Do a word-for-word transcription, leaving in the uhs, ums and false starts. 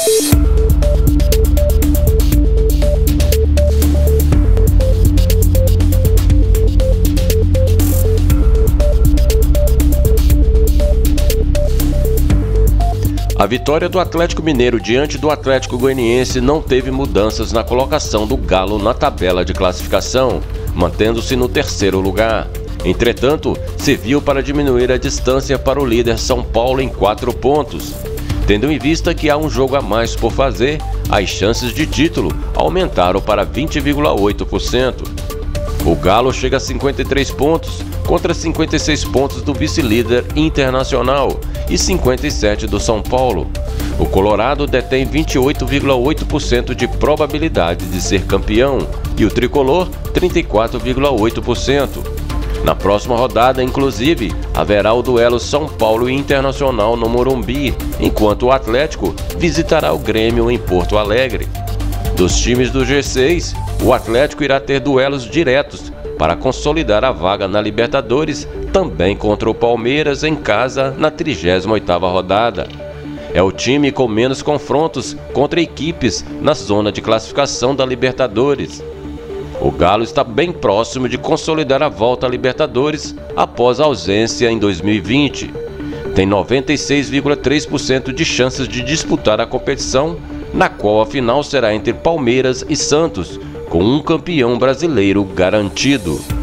A vitória do Atlético Mineiro diante do Atlético Goianiense não teve mudanças na colocação do Galo na tabela de classificação, mantendo-se no terceiro lugar. Entretanto, serviu para diminuir a distância para o líder São Paulo em quatro pontos. Tendo em vista que há um jogo a mais por fazer, as chances de título aumentaram para vinte vírgula oito por cento. O Galo chega a cinquenta e três pontos, contra cinquenta e seis pontos do vice-líder Internacional e cinquenta e sete do São Paulo. O Colorado detém vinte e oito vírgula oito por cento de probabilidade de ser campeão e o Tricolor trinta e quatro vírgula oito por cento. Na próxima rodada, inclusive, haverá o duelo São Paulo e Internacional no Morumbi, enquanto o Atlético visitará o Grêmio em Porto Alegre. Dos times do G seis, o Atlético irá ter duelos diretos para consolidar a vaga na Libertadores, também contra o Palmeiras em casa na trigésima oitava rodada. É o time com menos confrontos contra equipes na zona de classificação da Libertadores. O Galo está bem próximo de consolidar a volta à Libertadores após a ausência em dois mil e vinte. Tem noventa e seis vírgula três por cento de chances de disputar a competição, na qual a final será entre Palmeiras e Santos, com um campeão brasileiro garantido.